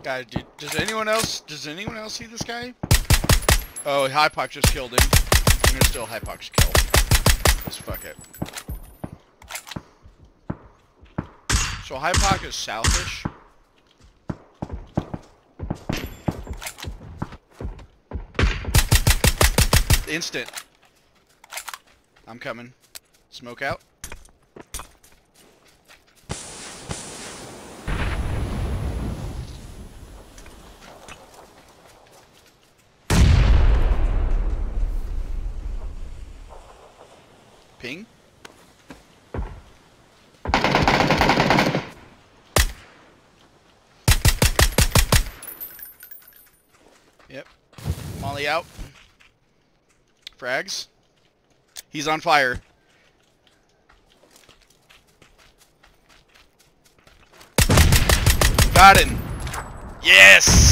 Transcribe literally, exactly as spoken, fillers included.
Guys, dude, does anyone else, does anyone else see this guy? Oh, Hypoc just killed him. I'm gonna steal Hypoc's kill. Let's fuck it. So Hypoc is southish. Instant. I'm coming. Smoke out. Ping. Yep. Molly out. Frags. He's on fire. Got him. Yes!